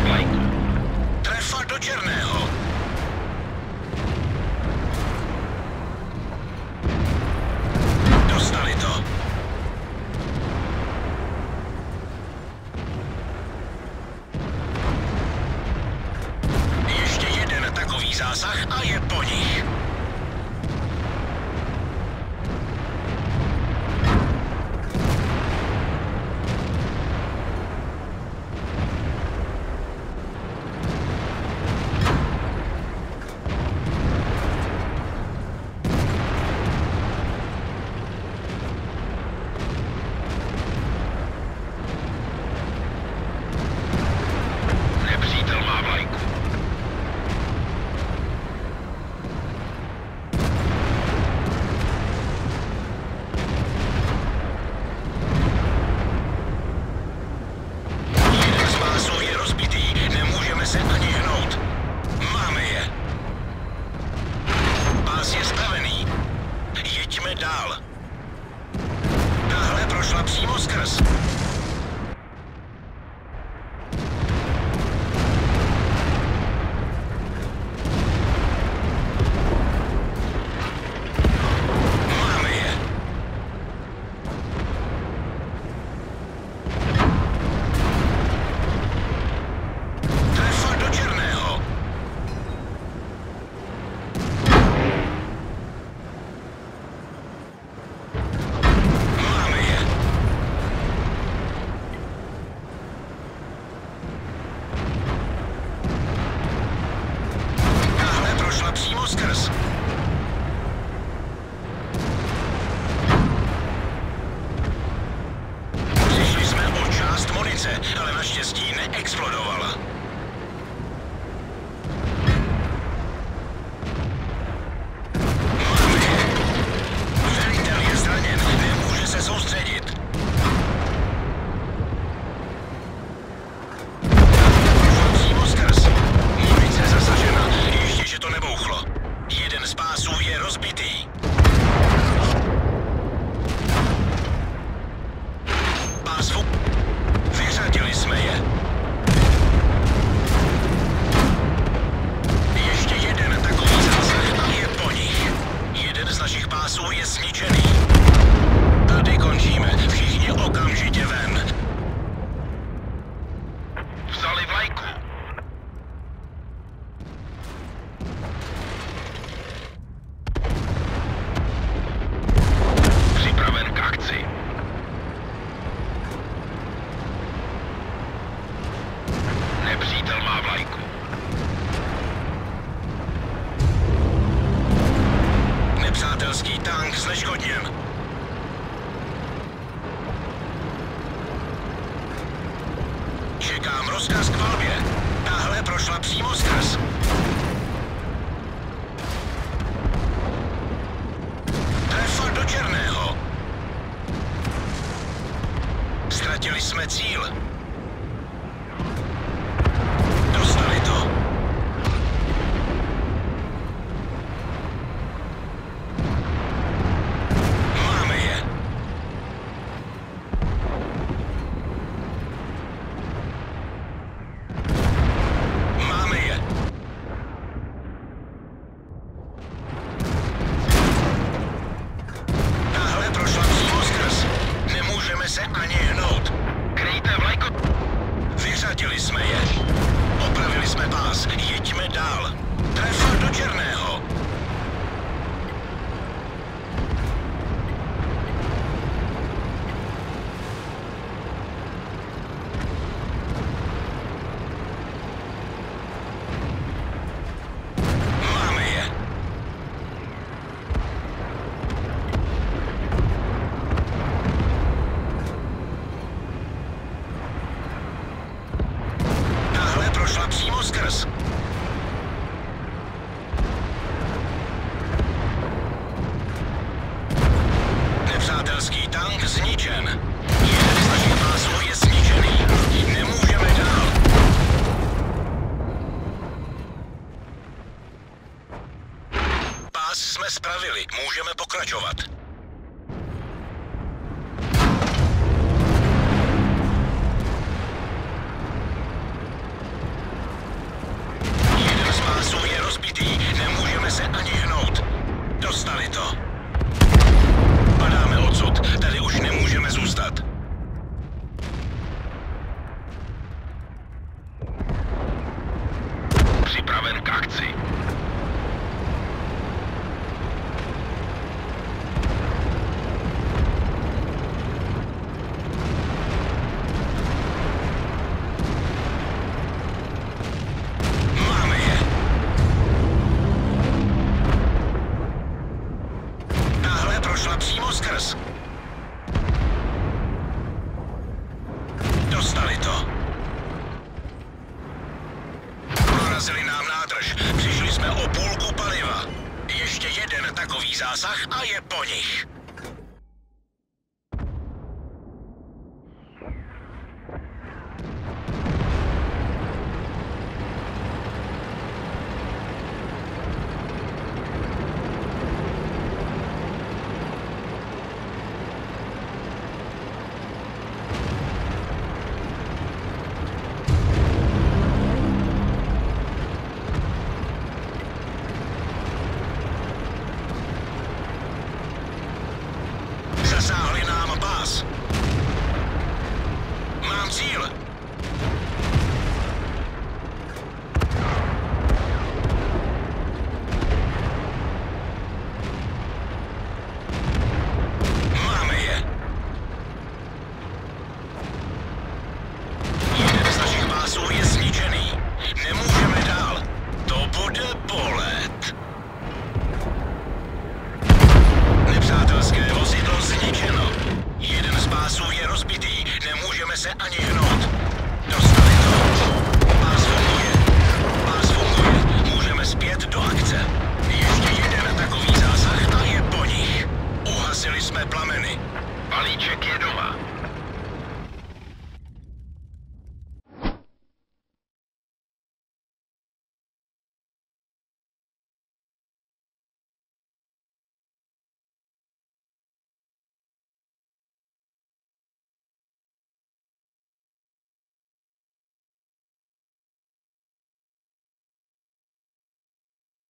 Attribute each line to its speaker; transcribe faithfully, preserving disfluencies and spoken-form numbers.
Speaker 1: vlajku.
Speaker 2: Trefa do černého. Dostali to. Ještě jeden takový zásah a je po nich. Dál. Tahle prošla přímo skrz. Máme je. Trefa do černého. Přímo skrz. Přišli jsme o část munice, ale naštěstí neexplodovala. Máme je. Velitel je zraněn, nemůže se soustředit. Přímo skrz. Munice zasažena, ještě že to nebouchlo. Jeden z pásů je rozbitý. Pás fu... Vyřadili jsme je. Ještě jeden takový zásah a je po nich. Jeden z našich pásů je zničený. Tady končíme. Všichni okamžitě ven. Vzali vlajku. Nepřítel má vlajku. Nepřátelský tank zneškodněn. Čekám rozkaz k palbě. Tahle prošla přímo skrz. Trefa do černého. Ztratili jsme cíl. Dostali to. Máme je. Máme je. Tahle prošla přímo skrz. Nemůžeme se ani hnout. Kryjte vlajko. Vyřadili jsme je. Opravili jsme pás. Jeďme dál. Trefa do černého. Máme je. Tahle prošla přímo skrz. Nepřátelský tank zničen. Jeden z našich pásů je zničený. Nemůžeme dál. Pás jsme spravili. Můžeme pokračovat. připraven k akci. Máme je. Tahle prošla přímo skrz. Dostali to. Prorazili nám nádrž. Přišli jsme o půlku paliva. Ještě jeden takový zásah a je po nich. Zasáhli nám pás. Mám cíl. Máme je. Jeden z našich pásů je zničený. Nemůžeme dál. To bude bolet. Nepřátelské vozidlo zničeno. Jeden z pásů je rozbitý. Nemůžeme se ani hnout. Dostali to. Pás funguje. Pás funguje. Můžeme zpět do akce. Ještě jeden takový zásah a je po nich. Uhasili jsme plameny. Balíček je doma.